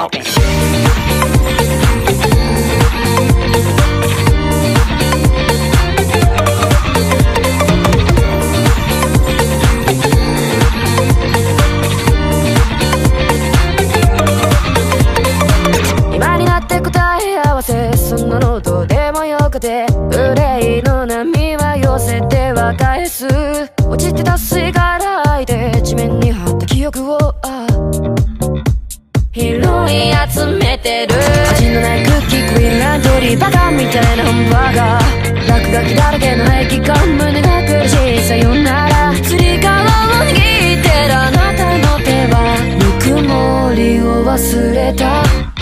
今になって答え合わせ、そんなのどうでもよくて、憂いの波は寄せては返す。落ちてた水から開いて地面に張った記憶を拾い集めてる。味のないクッキー、クイーンランドリー、バカみたいなハンバーガー、落書きだらけの駅が胸が苦しい。さよならつり革を握ってるあなたの手はぬくもりを忘れた。